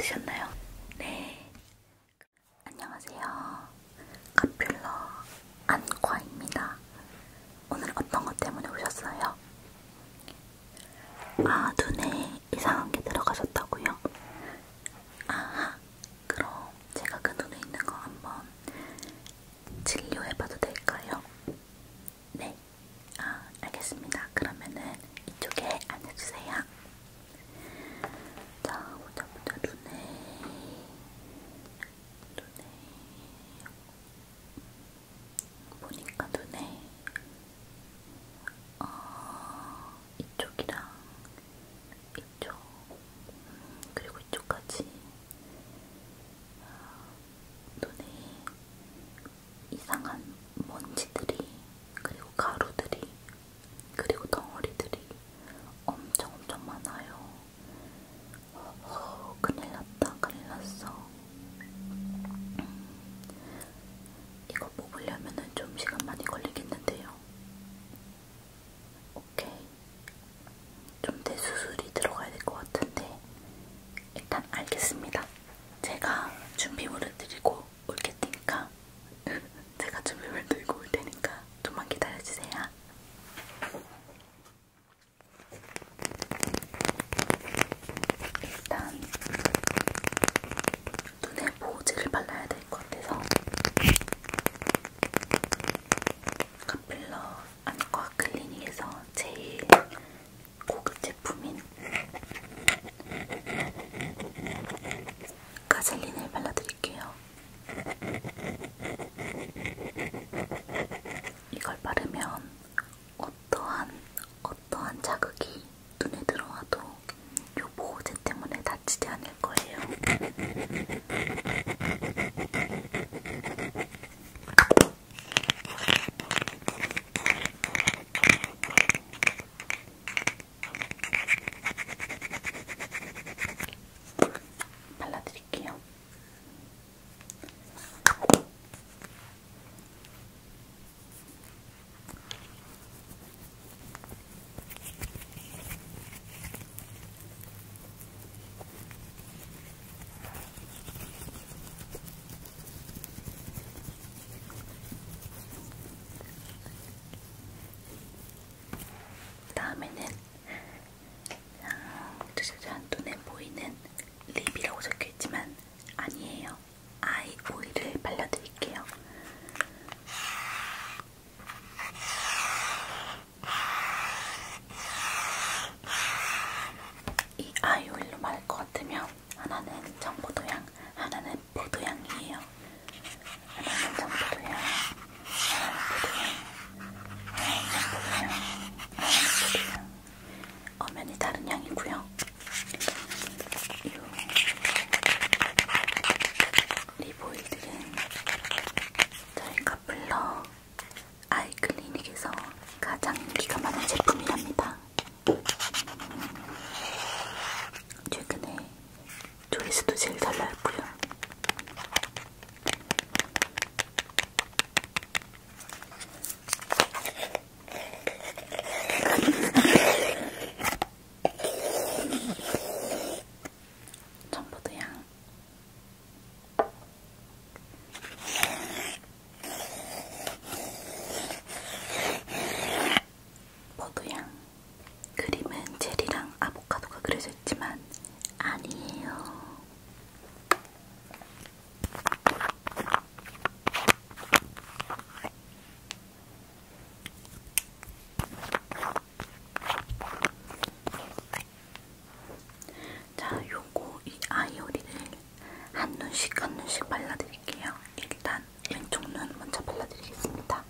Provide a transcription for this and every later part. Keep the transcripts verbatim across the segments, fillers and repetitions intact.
드셨나요? 네. 안녕하세요. 카필러 안과입니다. 오늘 어떤 것 때문에 오셨어요? 아, 눈에 이상한 게 들어가셨다고요? 아, 그럼 제가 그 눈에 있는 거 한번 진료해봐도 될까요? 네. 아, 알겠습니다. 그러면은 이쪽에 앉아주세요. 자, 보자 보자. 눈에 눈에 보니까 눈에 어, 이쪽이랑 이쪽 음, 그리고 이쪽까지 눈에 이상한 먼지들이 그리고 가루들이 그리고 덩어리들이 엄청 엄청 많아요. 어, 큰일 났다, 큰일 났어. 이거 뽑으려면은 좀 시간 많이 걸리겠는데요. 오케이. 좀 대수술이 들어가야 될 것 같은데 일단 알겠습니다. 제가 준비물을 드리고 올 테니까 제가 준비물 들고 올 테니까 좀만 기다려주세요. 일단 눈에 보호제를 발라야 될 것 같아서 카필러 안과 클리닉에서 제일 고급 제품인 가젤린을 발라드릴게요. 이걸 바르면 어떠한 어떠한 자극이 눈에 들어와도 이 보호제 때문에 다치지 않을 거예요. 발라드릴게요. 다음에는 짜자잔, 눈에 보이는 립이라고 적혀있지만 아니에요. 아이 오일을 발라드릴게요. 이 아이 오일로 마를 것 같으면 하나는 청포도향, 하나는 포도향이에요. 하나는 청포도향, 하나는 포도향, 하나는 청포도향, 하나는 포도향. 엄연히 다른 향이고요. 이 립오일들은 저희 카필러 아이클리닉에서 가장 인기가 많은 제품이랍니다. 최근에 조회수도 제일 잘 나왔고요. 청포도향, 포도향. 그림은 체리랑 아보카도가 그려져 있지만 아니에요. 자, 요거 이 아이오리를 한 눈씩 한 눈씩 발라드릴게요. 일단 왼쪽 눈 먼저 발라드리겠습니다.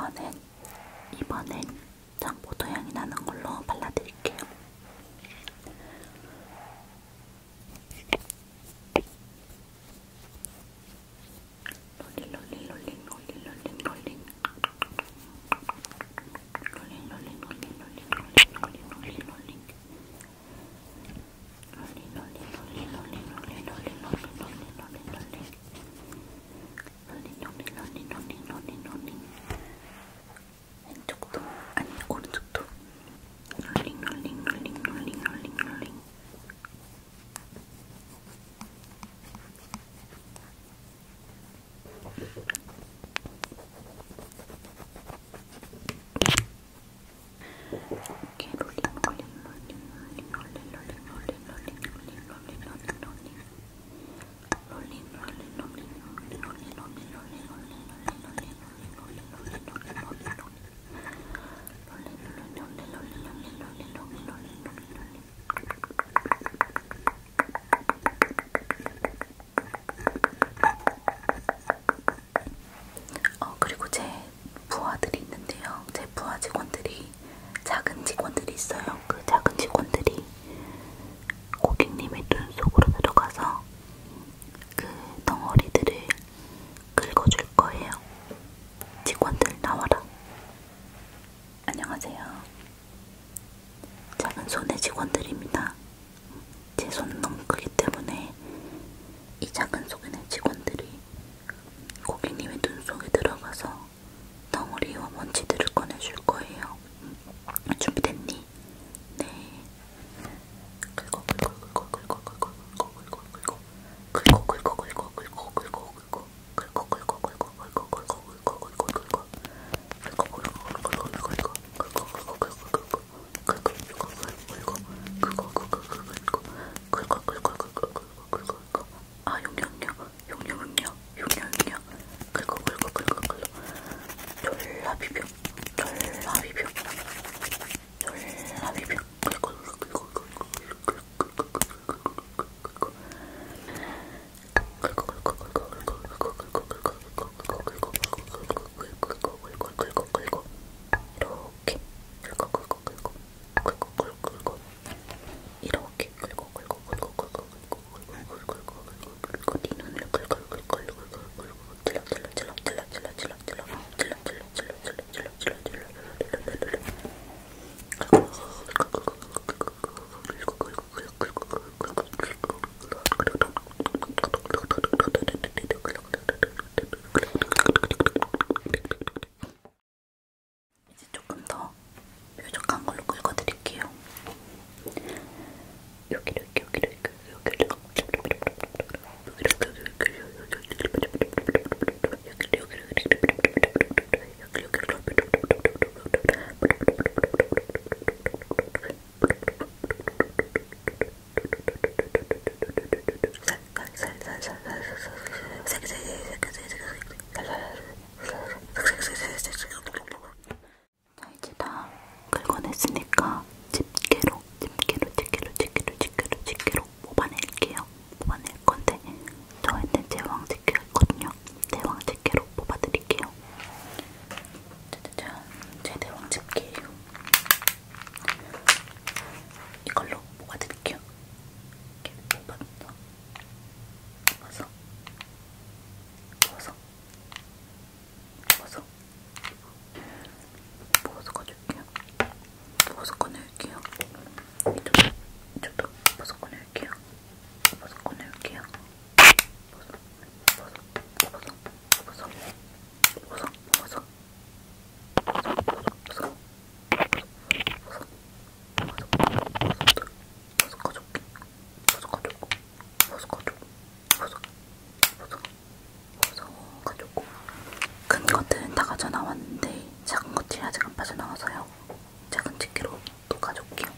이번엔 이번엔 장포도 향이 나는 걸로 발라드릴게요. 롤링 롤링 롤링 롤링 롤링 롤링 롤링 롤링 롤링 롤링 롤링 롤링 롤링 롤링 왼쪽도 아니 오른쪽도 롤링 롤링 롤링 롤링 롤링 롤링 이렇게 롤링 롤링 롤링 롤링 롤링 롤링 롤링 롤링 롤링 롤링 롤링 롤링 롤링 롤링 롤링 롤링 롤링 롤링 롤링 어 그리고 제 부하들이 있는데요. 제 부하 직원들이 작은 직원들이 있어요. 그 작은 직원들이 고객님의 눈 속으로 들어가서 그 덩어리들을 긁어줄 거예요. 직원들 나와라. 안녕하세요. 작은 손의 직원들입니다. 제 손은 너무 크기 때문에 이 작은 손의 직원들이 고객님의 눈 속에 들어가서 덩어리와 먼지들을 꺼내줄 거예요. 준비됐니? 네. 긁어 긁어 긁어 긁어 긁어 긁어 긁어 긁어 긁어 긁어 긁어 긁어 긁어 긁어 긁고 긁고 긁고 긁고 긁고 긁고 긁고 긁고 아 용량요 용량은요 용량은요 긁고 긁고 긁고 긁고 졸라 비벼 졸라 비벼 졸라 비벼 긁고 긁고 긁고 이렇게 긁고 긁고 긁고 긁고 긁고 네 눈을 긁고 긁고 긁고 찔러 찔러 찔러 찔러 찔러 찔러 찔러 찔러 찔러 찔러 찔러 찔러 찔러 찔러 이제 조금 더 뾰족한 걸로 긁어드릴게요. 여기 이렇게 여기 이렇게 여기 자 이제 다 긁어냈으니까 집게로 집게로 집게로 집게로 집게로 집게로 뽑아낼게요. 뽑아낼 건데 저한테 제왕 집게가 있거든요. 대왕 집게로 뽑아드릴게요. 짜자잔, 제 대왕 집게예요. 이걸로 뽑아드릴게요. 이렇게 뽑아서 뽑아서 뽑아서 뽑아서 뽑아서 꺼줄게요. 뽑아서 꺼낼게요. 이쪽도 이쪽도 뽑아서 꺼낼게요. 뽑아서 꺼낼게요. 뽑아서 뽑아서 뽑아서 뽑아서 뽑아서 뽑아서 큰 것들은 다 가져나왔는데 작은 것들이 아직 안 빠져나와서요. 작은 집게로 또 가져올게요.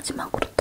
마지막으로